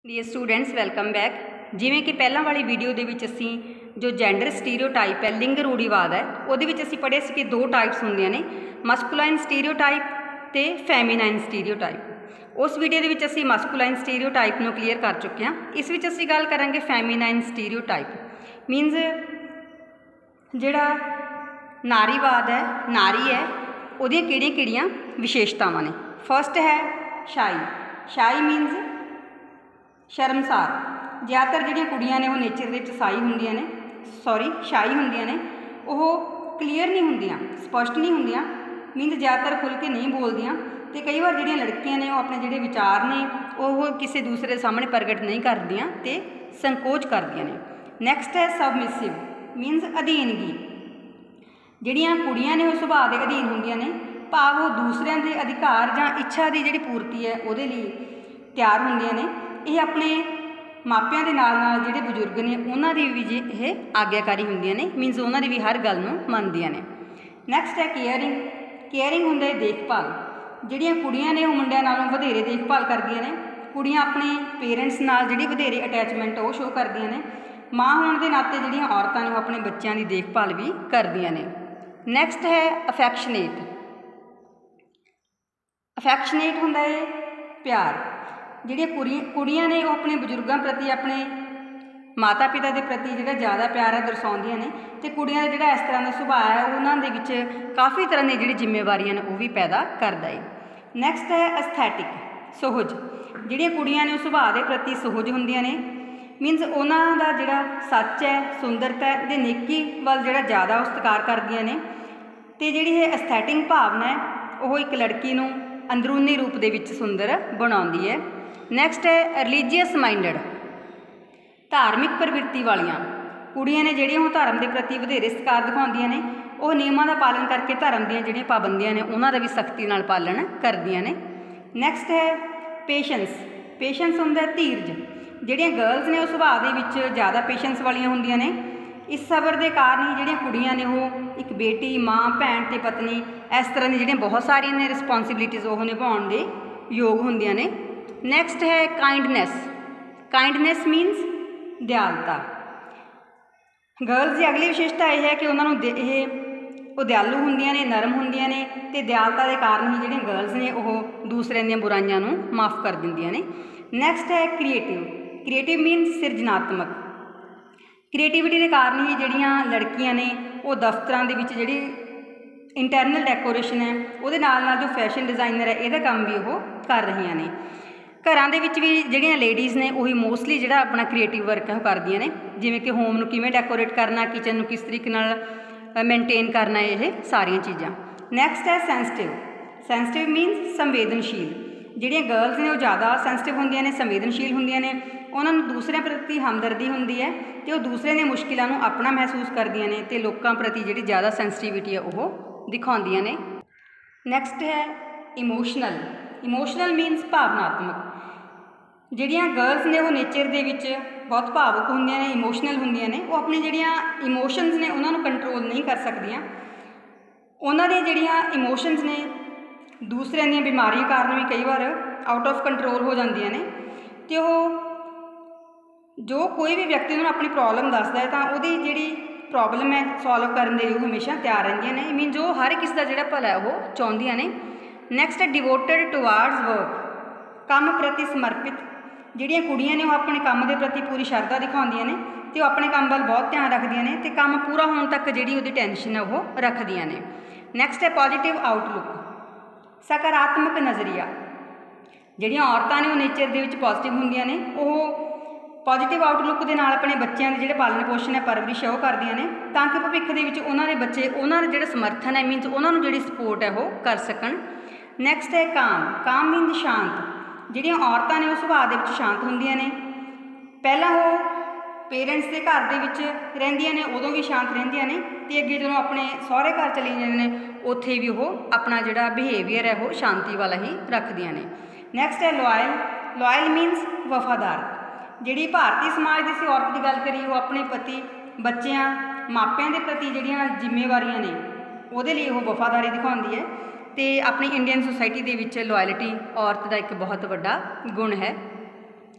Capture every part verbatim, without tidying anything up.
Dear students welcome back. ਜਿਵੇਂ ਕਿ ਪਹਿਲਾਂ ਵਾਲੀ ਵੀਡੀਓ ਦੇ ਵਿੱਚ ਅਸੀਂ ਜੋ ਜੈਂਡਰ ਸਟੀਰੀਓਟਾਈਪ ਹੈ, ਲਿੰਗ ਰੂੜੀਵਾਦ ਹੈ, ਉਹਦੇ ਵਿੱਚ ਅਸੀਂ ਪੜ੍ਹੇ ਸੀ ਕਿ ਦੋ ਟਾਈਪਸ ਹੁੰਦੀਆਂ ਨੇ, ਮਸਕੂਲਾਈਨ ਸਟੀਰੀਓਟਾਈਪ ਤੇ ਫੈਮੀਨਾਈਨ ਸਟੀਰੀਓਟਾਈਪ। ਉਸ ਵੀਡੀਓ ਦੇ ਵਿੱਚ ਅਸੀਂ ਮਸਕੂਲਾਈਨ ਸਟੀਰੀਓਟਾਈਪ ਨੂੰ ਕਲੀਅਰ ਕਰ ਚੁੱਕੇ ਹਾਂ। ਇਸ ਵਿੱਚ ਅਸੀਂ ਗੱਲ ਕਰਾਂਗੇ ਫੈਮੀਨਾਈਨ ਸਟੀਰੀਓਟਾਈਪ। ਮੀਨਸ ਜਿਹੜਾ ਨਾਰੀਵਾਦ ਹੈ, ਨਾਰੀ ਹੈ, ਉਹਦੀਆਂ ਕਿਹੜੀਆਂ ਕਿਹੜੀਆਂ ਵਿਸ਼ੇਸ਼ਤਾਵਾਂ ਨੇ। ਫਸਟ ਹੈ ਸ਼ਾਈ। ਸ਼ਾਈ ਮੀਨਸ ਸ਼ਰਮਸਾਰ। ਜ਼ਿਆਦਾਤਰ ਜਿਹੜੀਆਂ ਕੁੜੀਆਂ ਨੇ ਉਹ ਨੇਚਰ ਦੇ ਵਿੱਚ ਸਾਈ ਹੁੰਦੀਆਂ ਨੇ ਸੌਰੀ ਸ਼ਾਈ ਹੁੰਦੀਆਂ ਨੇ। ਉਹ ਕਲੀਅਰ ਨਹੀਂ ਹੁੰਦੀਆਂ, ਸਪਸ਼ਟ ਨਹੀਂ ਹੁੰਦੀਆਂ, ਮੀਨਸ ਜ਼ਿਆਦਾਤਰ ਖੁੱਲ੍ਹ ਕੇ ਨਹੀਂ ਬੋਲਦੀਆਂ। ਅਤੇ ਕਈ ਵਾਰ ਜਿਹੜੀਆਂ ਲੜਕੀਆਂ ਨੇ ਉਹ ਆਪਣੇ ਜਿਹੜੇ ਵਿਚਾਰ ਨੇ ਉਹ ਕਿਸੇ ਦੂਸਰੇ ਦੇ ਸਾਹਮਣੇ ਪ੍ਰਗਟ ਨਹੀਂ ਕਰਦੀਆਂ ਅਤੇ ਸੰਕੋਚ ਕਰਦੀਆਂ ਨੇ। ਨੈਕਸਟ ਹੈ ਸਬਮਿਸਿਵ ਮੀਨਸ ਅਧੀਨਗੀ। ਜਿਹੜੀਆਂ ਕੁੜੀਆਂ ਨੇ ਉਹ ਸੁਭਾਅ ਦੇ ਅਧੀਨ ਹੁੰਦੀਆਂ ਨੇ, ਭਾਵ ਉਹ ਦੂਸਰਿਆਂ ਦੇ ਅਧਿਕਾਰ ਜਾਂ ਇੱਛਾ ਦੀ ਜਿਹੜੀ ਪੂਰਤੀ ਹੈ ਉਹਦੇ ਲਈ ਤਿਆਰ ਹੁੰਦੀਆਂ ਨੇ। ਇਹ ਆਪਣੇ ਮਾਪਿਆਂ ਦੇ ਨਾਲ ਨਾਲ ਜਿਹੜੇ ਬਜ਼ੁਰਗ ਨੇ ਉਹਨਾਂ ਦੀ ਵੀ ਜੇ ਇਹ ਆਗਿਆਕਾਰੀ ਹੁੰਦੀਆਂ ਨੇ, ਮੀਨਸ ਉਹਨਾਂ ਦੀ ਵੀ ਹਰ ਗੱਲ ਨੂੰ ਮੰਨਦੀਆਂ ਨੇ। ਨੈਕਸਟ ਹੈ ਕੇਅਰਿੰਗ। ਕੇਅਰਿੰਗ ਹੁੰਦਾ ਹੈ ਦੇਖਭਾਲ। ਜਿਹੜੀਆਂ ਕੁੜੀਆਂ ਨੇ ਉਹ ਮੁੰਡਿਆਂ ਨਾਲੋਂ ਵਧੇਰੇ ਦੇਖਭਾਲ ਕਰਦੀਆਂ ਨੇ। ਕੁੜੀਆਂ ਆਪਣੇ ਪੇਰੈਂਟਸ ਨਾਲ ਜਿਹੜੀ ਵਧੇਰੇ ਅਟੈਚਮੈਂਟ ਉਹ ਸ਼ੋਅ ਕਰਦੀਆਂ ਨੇ। ਮਾਂ ਹੋਣ ਦੇ ਨਾਤੇ ਜਿਹੜੀਆਂ ਔਰਤਾਂ ਨੇ ਉਹ ਆਪਣੇ ਬੱਚਿਆਂ ਦੀ ਦੇਖਭਾਲ ਵੀ ਕਰਦੀਆਂ ਨੇ। ਨੈਕਸਟ ਹੈ ਅਫੈਕਸ਼ਨੇਟ। ਅਫੈਕਸ਼ਨੇਟ ਹੁੰਦਾ ਹੈ ਪਿਆਰ। ਜਿਹੜੀਆਂ ਕੁੜੀਆਂ ਕੁੜੀਆਂ ਨੇ ਉਹ ਆਪਣੇ ਬਜ਼ੁਰਗਾਂ ਪ੍ਰਤੀ, ਆਪਣੇ ਮਾਤਾ ਪਿਤਾ ਦੇ ਪ੍ਰਤੀ ਜਿਹੜਾ ਜ਼ਿਆਦਾ ਪਿਆਰ ਹੈ ਦਰਸਾਉਂਦੀਆਂ ਨੇ। ਅਤੇ ਕੁੜੀਆਂ ਦਾ ਜਿਹੜਾ ਇਸ ਤਰ੍ਹਾਂ ਦਾ ਸੁਭਾਅ ਹੈ ਉਹਨਾਂ ਦੇ ਵਿੱਚ ਕਾਫੀ ਤਰ੍ਹਾਂ ਦੀਆਂ ਜਿਹੜੀ ਜ਼ਿੰਮੇਵਾਰੀਆਂ ਨੇ ਉਹ ਵੀ ਪੈਦਾ ਕਰਦਾ ਹੈ। ਨੈਕਸਟ ਹੈ ਅਸਥੈਟਿਕ, ਸੁਹਜ। ਜਿਹੜੀਆਂ ਕੁੜੀਆਂ ਨੇ ਉਹ ਸੁਭਾਅ ਦੇ ਪ੍ਰਤੀ ਸੁਹਜ ਹੁੰਦੀਆਂ ਨੇ, ਮੀਨਸ ਉਹਨਾਂ ਦਾ ਜਿਹੜਾ ਸੱਚ ਹੈ, ਸੁੰਦਰਤਾ ਅਤੇ ਨੇਕੀ ਵੱਲ ਜਿਹੜਾ ਜ਼ਿਆਦਾ ਉਹ ਸਤਿਕਾਰ ਕਰਦੀਆਂ ਨੇ। ਅਤੇ ਜਿਹੜੀ ਇਹ ਅਸਥੈਟਿਕ ਭਾਵਨਾ ਹੈ ਉਹ ਇੱਕ ਲੜਕੀ ਨੂੰ ਅੰਦਰੂਨੀ ਰੂਪ ਦੇ ਵਿੱਚ ਸੁੰਦਰ ਬਣਾਉਂਦੀ ਹੈ। ਨੈਕਸਟ ਹੈ ਰਿਲੀਜੀਅਸ ਮਾਈਂਡਡ, ਧਾਰਮਿਕ ਪ੍ਰਵਿਰਤੀ ਵਾਲੀਆਂ। ਕੁੜੀਆਂ ਨੇ ਜਿਹੜੀਆਂ ਉਹ ਧਰਮ ਦੇ ਪ੍ਰਤੀ ਵਧੇਰੇ ਸਤਿਕਾਰ ਦਿਖਾਉਂਦੀਆਂ ਨੇ। ਉਹ ਨਿਯਮਾਂ ਦਾ ਪਾਲਣ ਕਰਕੇ ਧਰਮ ਦੀਆਂ ਜਿਹੜੀਆਂ ਪਾਬੰਦੀਆਂ ਨੇ ਉਹਨਾਂ ਦਾ ਵੀ ਸਖਤੀ ਨਾਲ ਪਾਲਣ ਕਰਦੀਆਂ ਨੇ। ਨੈਕਸਟ ਹੈ ਪੇਸ਼ੈਂਸ। ਪੇਸ਼ੈਂਸ ਹੁੰਦਾ ਹੈ ਧੀਰਜ। ਜਿਹੜੀਆਂ ਗਰਲਸ ਨੇ ਉਹ ਸੁਭਾਅ ਦੇ ਵਿੱਚ ਜ਼ਿਆਦਾ ਪੇਸ਼ੈਂਸ ਵਾਲੀਆਂ ਹੁੰਦੀਆਂ ਨੇ। ਇਸ ਸਬਰ ਦੇ ਕਾਰਨ ਹੀ ਜਿਹੜੀਆਂ ਕੁੜੀਆਂ ਨੇ ਉਹ ਇੱਕ ਬੇਟੀ, ਮਾਂ, ਭੈਣ ਅਤੇ ਪਤਨੀ ਇਸ ਤਰ੍ਹਾਂ ਦੀਆਂ ਜਿਹੜੀਆਂ ਬਹੁਤ ਸਾਰੀਆਂ ਨੇ ਰਿਸਪੋਂਸੀਬਿਲਿਟੀਜ਼ ਉਹ ਨਿਭਾਉਣ ਦੇ ਯੋਗ ਹੁੰਦੀਆਂ ਨੇ। ਨੈਕਸਟ ਹੈ ਕਾਇੰਡਨੈਸ। Kindness means ਦਿਆਲਤਾ। ਗਰਲਸ ਦੀ ਅਗਲੀ ਵਿਸ਼ੇਸ਼ਤਾ ਇਹ ਹੈ ਕਿ ਉਹਨਾਂ ਨੂੰ ਦੇ ਇਹ ਉਹ ਦਿਆਲੂ ਹੁੰਦੀਆਂ ਨੇ, ਨਰਮ ਹੁੰਦੀਆਂ ਨੇ ਅਤੇ ਦਿਆਲਤਾ ਦੇ ਕਾਰਨ ਹੀ ਜਿਹੜੀਆਂ ਗਰਲਸ ਨੇ ਉਹ ਦੂਸਰਿਆਂ ਦੀਆਂ ਬੁਰਾਈਆਂ ਨੂੰ ਮਾफ़ ਕਰ ਦਿੰਦੀਆਂ ਨੇ। ਨੈਕਸਟ ਹੈ ਕ੍ਰੀਏਟਿਵ। ਕ੍ਰੀਏਟਿਵ ਮੀਨਸ ਸਿਰਜਨਾਤਮਕ। ਕ੍ਰੀਏਟਿਵਿਟੀ ਦੇ ਕਾਰਨ ਹੀ ਜਿਹੜੀਆਂ ਲੜਕੀਆਂ ਨੇ ਉਹ ਦਫ਼ਤਰਾਂ ਦੇ ਵਿੱਚ ਜਿਹੜੀ ਇੰਟਰਨਲ ਡੈਕੋਰੇਸ਼ਨ ਹੈ ਉਹਦੇ ਨਾਲ ਨਾਲ ਜੋ ਫੈਸ਼ਨ ਡਿਜ਼ਾਈਨਰ ਹੈ ਇਹਦਾ ਕੰਮ ਵੀ ਉਹ ਕਰ ਰਹੀਆਂ ਨੇ। ਘਰਾਂ ਦੇ ਵਿੱਚ ਵੀ ਜਿਹੜੀਆਂ ਲੇਡੀਜ਼ ਨੇ ਉਹੀ ਮੋਸਟਲੀ ਜਿਹੜਾ ਆਪਣਾ ਕ੍ਰੀਏਟਿਵ ਵਰਕ ਹੈ ਉਹ ਕਰਦੀਆਂ ਨੇ, ਜਿਵੇਂ ਕਿ ਹੋਮ ਨੂੰ ਕਿਵੇਂ ਡੈਕੋਰੇਟ ਕਰਨਾ, ਕਿਚਨ ਨੂੰ ਕਿਸ ਤਰੀਕੇ ਨਾਲ ਮੇਨਟੇਨ ਕਰਨਾ, ਇਹ ਸਾਰੀਆਂ ਚੀਜ਼ਾਂ। ਨੈਕਸਟ ਹੈ ਸੈਂਸਿਟਿਵ। ਸੈਂਸਿਟਿਵ ਮੀਨਸ ਸੰਵੇਦਨਸ਼ੀਲ। ਜਿਹੜੀਆਂ ਗਰਲਸ ਨੇ ਉਹ ਜ਼ਿਆਦਾ ਸੈਂਸਿਟਿਵ ਹੁੰਦੀਆਂ ਨੇ, ਸੰਵੇਦਨਸ਼ੀਲ ਹੁੰਦੀਆਂ ਨੇ। ਉਹਨਾਂ ਨੂੰ ਦੂਸਰਿਆਂ ਪ੍ਰਤੀ ਹਮਦਰਦੀ ਹੁੰਦੀ ਹੈ ਅਤੇ ਉਹ ਦੂਸਰਿਆਂ ਦੀਆਂ ਮੁਸ਼ਕਿਲਾਂ ਨੂੰ ਆਪਣਾ ਮਹਿਸੂਸ ਕਰਦੀਆਂ ਨੇ ਅਤੇ ਲੋਕਾਂ ਪ੍ਰਤੀ ਜਿਹੜੀ ਜ਼ਿਆਦਾ ਸੈਂਸਿਟੀਵਿਟੀ ਹੈ ਉਹ ਦਿਖਾਉਂਦੀਆਂ ਨੇ। ਨੈਕਸਟ ਹੈ ਇਮੋਸ਼ਨਲ। ਇਮੋਸ਼ਨਲ ਮੀਨਸ ਭਾਵਨਾਤਮਕ। ਜਿਹੜੀਆਂ ਗਰਲਸ ਨੇ ਉਹ ਨੇਚਰ ਦੇ ਵਿੱਚ ਬਹੁਤ ਭਾਵੁਕ ਹੁੰਦੀਆਂ ਨੇ, ਇਮੋਸ਼ਨਲ ਹੁੰਦੀਆਂ ਨੇ। ਉਹ ਆਪਣੀ ਜਿਹੜੀਆਂ ਇਮੋਸ਼ਨਸ ਨੇ ਉਹਨਾਂ ਨੂੰ ਕੰਟਰੋਲ ਨਹੀਂ ਕਰ ਸਕਦੀਆਂ। ਉਹਨਾਂ ਦੀਆਂ ਜਿਹੜੀਆਂ ਇਮੋਸ਼ਨਸ ਨੇ ਦੂਸਰਿਆਂ ਦੀਆਂ ਬਿਮਾਰੀਆਂ ਕਾਰਨ ਵੀ ਕਈ ਵਾਰ ਆਊਟ ਆਫ ਕੰਟਰੋਲ ਹੋ ਜਾਂਦੀਆਂ ਨੇ। ਅਤੇ ਉਹ ਜੋ ਕੋਈ ਵੀ ਵਿਅਕਤੀ ਉਹਨਾਂ ਨੂੰ ਆਪਣੀ ਪ੍ਰੋਬਲਮ ਦੱਸਦਾ ਹੈ ਤਾਂ ਉਹਦੀ ਜਿਹੜੀ ਪ੍ਰੋਬਲਮ ਹੈ ਸੋਲਵ ਕਰਨ ਦੇ ਲਈ ਉਹ ਹਮੇਸ਼ਾ ਤਿਆਰ ਰਹਿੰਦੀਆਂ ਨੇ। ਮੀਨ ਜੋ ਹਰ ਕਿਸ ਦਾ ਜਿਹੜਾ ਭਲਾ ਹੈ ਉਹ ਚਾਹੁੰਦੀਆਂ ਨੇ। ਨੈਕਸਟ ਹੈ ਡਿਵੋਟਡ ਟੂਵਾਰਡਸ ਵਰਕ, ਕੰਮ ਪ੍ਰਤੀ ਸਮਰਪਿਤ। ਜਿਹੜੀਆਂ ਕੁੜੀਆਂ ਨੇ ਉਹ ਆਪਣੇ ਕੰਮ ਦੇ ਪ੍ਰਤੀ ਪੂਰੀ ਸ਼ਰਧਾ ਦਿਖਾਉਂਦੀਆਂ ਨੇ ਅਤੇ ਉਹ ਆਪਣੇ ਕੰਮ ਵੱਲ ਬਹੁਤ ਧਿਆਨ ਰੱਖਦੀਆਂ ਨੇ ਅਤੇ ਕੰਮ ਪੂਰਾ ਹੋਣ ਤੱਕ ਜਿਹੜੀ ਉਹਦੀ ਟੈਨਸ਼ਨ ਹੈ ਉਹ ਰੱਖਦੀਆਂ ਨੇ। ਨੈਕਸਟ ਹੈ ਪੋਜ਼ੀਟਿਵ ਆਊਟਲੁੱਕ, ਸਕਾਰਾਤਮਕ ਨਜ਼ਰੀਆ। ਜਿਹੜੀਆਂ ਔਰਤਾਂ ਨੇ ਉਹ ਨੇਚਰ ਦੇ ਵਿੱਚ ਪੋਜ਼ੀਟਿਵ ਹੁੰਦੀਆਂ ਨੇ। ਉਹ ਪੋਜ਼ੀਟਿਵ ਆਊਟਲੁੱਕ ਦੇ ਨਾਲ ਆਪਣੇ ਬੱਚਿਆਂ ਦੇ ਜਿਹੜੇ ਪਾਲਣ ਪੋਸ਼ਣ ਹੈ, ਪਰਵਰਿਸ਼ ਹੈ ਉਹ ਕਰਦੀਆਂ ਨੇ ਤਾਂ ਕਿ ਭਵਿੱਖ ਦੇ ਵਿੱਚ ਉਹਨਾਂ ਦੇ ਬੱਚੇ ਉਹਨਾਂ ਦਾ ਜਿਹੜਾ ਸਮਰਥਨ ਹੈ, ਮੀਨਸ ਉਹਨਾਂ ਨੂੰ ਜਿਹੜੀ ਸਪੋਰਟ ਹੈ ਉਹ ਕਰ ਸਕਣ। ਨੈਕਸਟ ਹੈ ਕਾਮ। ਕਾਮ ਮੀਨਸ ਸ਼ਾਂਤ। ਜਿਹੜੀਆਂ ਔਰਤਾਂ ਨੇ ਉਹ ਸੁਭਾਅ ਦੇ ਵਿੱਚ ਸ਼ਾਂਤ ਹੁੰਦੀਆਂ ਨੇ। ਪਹਿਲਾਂ ਉਹ ਪੇਰੈਂਟਸ ਦੇ ਘਰ ਦੇ ਵਿੱਚ ਰਹਿੰਦੀਆਂ ਨੇ ਉਦੋਂ ਵੀ ਸ਼ਾਂਤ ਰਹਿੰਦੀਆਂ ਨੇ ਅਤੇ ਅੱਗੇ ਜਦੋਂ ਆਪਣੇ ਸਹੁਰੇ ਘਰ ਚਲੇ ਜਾਂਦੇ ਨੇ ਉੱਥੇ ਵੀ ਉਹ ਆਪਣਾ ਜਿਹੜਾ ਬਿਹੇਵੀਅਰ ਹੈ ਉਹ ਸ਼ਾਂਤੀ ਵਾਲਾ ਹੀ ਰੱਖਦੀਆਂ ਨੇ। ਨੈਕਸਟ ਹੈ ਲੋਇਲ। ਲੋਇਲ ਮੀਨਸ ਵਫਾਦਾਰ। ਜਿਹੜੀ ਭਾਰਤੀ ਸਮਾਜ ਦੀ ਅਸੀਂ ਔਰਤ ਦੀ ਗੱਲ ਕਰੀਏ ਉਹ ਆਪਣੇ ਪਤੀ, ਬੱਚਿਆਂ, ਮਾਪਿਆਂ ਦੇ ਪ੍ਰਤੀ ਜਿਹੜੀਆਂ ਜ਼ਿੰਮੇਵਾਰੀਆਂ ਨੇ ਉਹਦੇ ਲਈ ਉਹ ਵਫਾਦਾਰੀ ਦਿਖਾਉਂਦੀ ਹੈ ਅਤੇ ਆਪਣੀ ਇੰਡੀਅਨ ਸੁਸਾਇਟੀ ਦੇ ਵਿੱਚ ਲੋਇਲਟੀ ਔਰਤ ਦਾ ਇੱਕ ਬਹੁਤ ਵੱਡਾ ਗੁਣ ਹੈ।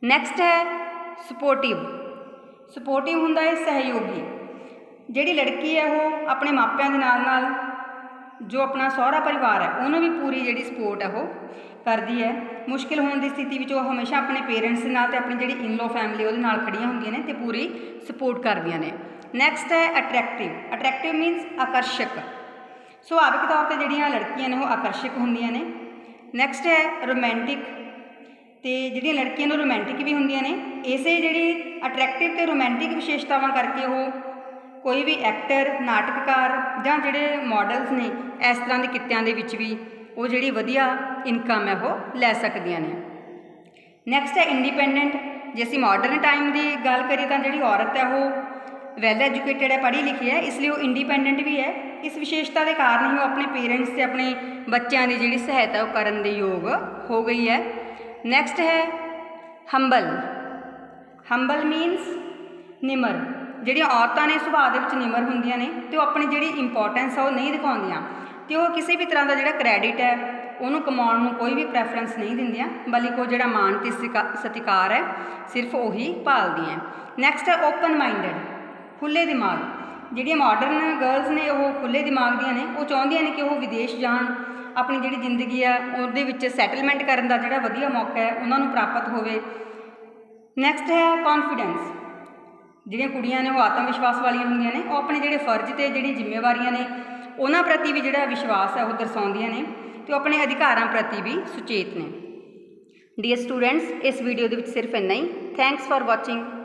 ਨੈਕਸਟ ਹੈ ਸਪੋਰਟਿਵ। ਸਪੋਰਟਿਵ ਹੁੰਦਾ ਹੈ ਸਹਿਯੋਗੀ। ਜਿਹੜੀ ਲੜਕੀ ਹੈ ਉਹ ਆਪਣੇ ਮਾਪਿਆਂ ਦੇ ਨਾਲ ਨਾਲ ਜੋ ਆਪਣਾ ਸਹੁਰਾ ਪਰਿਵਾਰ ਹੈ ਉਹਨੂੰ ਵੀ ਪੂਰੀ ਜਿਹੜੀ ਸਪੋਰਟ ਹੈ ਉਹ ਕਰਦੀ ਹੈ। ਮੁਸ਼ਕਿਲ ਹੋਣ ਦੀ ਸਥਿਤੀ ਵਿੱਚ ਉਹ ਹਮੇਸ਼ਾ ਆਪਣੇ ਪੇਰੈਂਟਸ ਦੇ ਨਾਲ ਅਤੇ ਆਪਣੀ ਜਿਹੜੀ ਇਨਲੋ ਫੈਮਿਲੀ ਉਹਦੇ ਨਾਲ ਖੜੀਆਂ ਹੁੰਦੀਆਂ ਨੇ ਅਤੇ ਪੂਰੀ ਸਪੋਰਟ ਕਰਦੀਆਂ ਨੇ। ਨੈਕਸਟ ਹੈ ਅਟਰੈਕਟਿਵ। ਅਟਰੈਕਟਿਵ ਮੀਨਸ ਆਕਰਸ਼ਕ। ਸੁਭਾਵਿਕ ਤੌਰ 'ਤੇ ਜਿਹੜੀਆਂ ਲੜਕੀਆਂ ਨੇ ਉਹ ਆਕਰਸ਼ਕ ਹੁੰਦੀਆਂ ਨੇ। ਨੈਕਸਟ ਹੈ ਰੋਮੈਂਟਿਕ। ਅਤੇ ਜਿਹੜੀਆਂ ਲੜਕੀਆਂ ਨੂੰ ਰੋਮੈਂਟਿਕ ਵੀ ਹੁੰਦੀਆਂ ਨੇ। ਇਸੇ ਜਿਹੜੀ ਅਟਰੈਕਟਿਵ ਅਤੇ ਰੋਮੈਂਟਿਕ ਵਿਸ਼ੇਸ਼ਤਾਵਾਂ ਕਰਕੇ ਉਹ ਕੋਈ ਵੀ ਐਕਟਰ, ਨਾਟਕਕਾਰ ਜਾਂ ਜਿਹੜੇ ਮਾਡਲਸ ਨੇ ਇਸ ਤਰ੍ਹਾਂ ਦੇ ਕਿੱਤਿਆਂ ਦੇ ਵਿੱਚ ਵੀ ਉਹ ਜਿਹੜੀ ਵਧੀਆ ਇਨਕਮ ਹੈ ਉਹ ਲੈ ਸਕਦੀਆਂ ਨੇ। ਨੈਕਸਟ ਹੈ ਇੰਡੀਪੈਂਡੈਂਟ। ਜੇ ਅਸੀਂ ਮਾਡਰਨ ਟਾਈਮ ਦੀ ਗੱਲ ਕਰੀਏ ਤਾਂ ਜਿਹੜੀ ਔਰਤ ਹੈ ਉਹ ਵੈਲ ਐਜੂਕੇਟਡ ਹੈ, ਪੜ੍ਹੀ ਲਿਖੀ ਹੈ, ਇਸ ਲਈ ਉਹ ਇੰਡੀਪੈਂਡੈਂਟ ਵੀ ਹੈ। ਇਸ ਵਿਸ਼ੇਸ਼ਤਾ ਦੇ ਕਾਰਨ ਹੀ ਉਹ ਆਪਣੇ ਪੇਰੈਂਟਸ ਅਤੇ ਆਪਣੇ ਬੱਚਿਆਂ ਦੀ ਜਿਹੜੀ ਸਹਾਇਤਾ ਉਹ ਕਰਨ ਦੇ ਯੋਗ ਹੋ ਗਈ ਹੈ। ਨੈਕਸਟ ਹੈ ਹੰਬਲ। ਹੰਬਲ ਮੀਨਸ ਨਿਮਰ। ਜਿਹੜੀਆਂ ਔਰਤਾਂ ਨੇ ਸੁਭਾਅ ਦੇ ਵਿੱਚ ਨਿਮਰ ਹੁੰਦੀਆਂ ਨੇ ਅਤੇ ਉਹ ਆਪਣੀ ਜਿਹੜੀ ਇੰਪੋਰਟੈਂਸ ਆ ਉਹ ਨਹੀਂ ਦਿਖਾਉਂਦੀਆਂ ਅਤੇ ਉਹ ਕਿਸੇ ਵੀ ਤਰ੍ਹਾਂ ਦਾ ਜਿਹੜਾ ਕ੍ਰੈਡਿਟ ਹੈ ਉਹਨੂੰ ਕਮਾਉਣ ਨੂੰ ਕੋਈ ਵੀ ਪ੍ਰੈਫਰੈਂਸ ਨਹੀਂ ਦਿੰਦੀਆਂ, ਬਲਕਿ ਉਹ ਜਿਹੜਾ ਮਾਣ ਅਤੇ ਸਤਿਕਾ ਸਤਿਕਾਰ ਹੈ ਸਿਰਫ ਉਹੀ ਭਾਲਦੀਆਂ। ਨੈਕਸਟ ਹੈ ਓਪਨ ਮਾਈਂਡਡ, ਖੁੱਲ੍ਹੇ ਦਿਮਾਗ। ਜਿਹੜੀਆਂ ਮਾਡਰਨ ਗਰਲਸ ਨੇ ਉਹ ਖੁੱਲ੍ਹੇ ਦਿਮਾਗ ਦੀਆਂ ਨੇ। ਉਹ ਚਾਹੁੰਦੀਆਂ ਨੇ ਕਿ ਉਹ ਵਿਦੇਸ਼ ਜਾਣ, ਆਪਣੀ ਜਿਹੜੀ ਜ਼ਿੰਦਗੀ ਆ ਉਹਦੇ ਵਿੱਚ ਸੈਟਲਮੈਂਟ ਕਰਨ ਦਾ ਜਿਹੜਾ ਵਧੀਆ ਮੌਕਾ ਹੈ ਉਹਨਾਂ ਨੂੰ ਪ੍ਰਾਪਤ ਹੋਵੇ। ਨੈਕਸਟ ਹੈ ਕੌਨਫੀਡੈਂਸ। ਜਿਹੜੀਆਂ ਕੁੜੀਆਂ ਨੇ ਉਹ ਆਤਮ ਵਿਸ਼ਵਾਸ ਵਾਲੀਆਂ ਹੁੰਦੀਆਂ ਨੇ। ਉਹ ਆਪਣੇ ਜਿਹੜੇ ਫਰਜ਼ ਅਤੇ ਜਿਹੜੀ ਜ਼ਿੰਮੇਵਾਰੀਆਂ ਨੇ ਉਹਨਾਂ ਪ੍ਰਤੀ ਵੀ ਜਿਹੜਾ ਵਿਸ਼ਵਾਸ ਹੈ ਉਹ ਦਰਸਾਉਂਦੀਆਂ ਨੇ ਅਤੇ ਉਹ ਆਪਣੇ ਅਧਿਕਾਰਾਂ ਪ੍ਰਤੀ ਵੀ ਸੁਚੇਤ ਨੇ। ਡੀਅਰ ਸਟੂਡੈਂਟਸ, ਇਸ ਵੀਡੀਓ ਦੇ ਵਿੱਚ ਸਿਰਫ ਇੰਨਾ ਹੀ। Thanks for watching.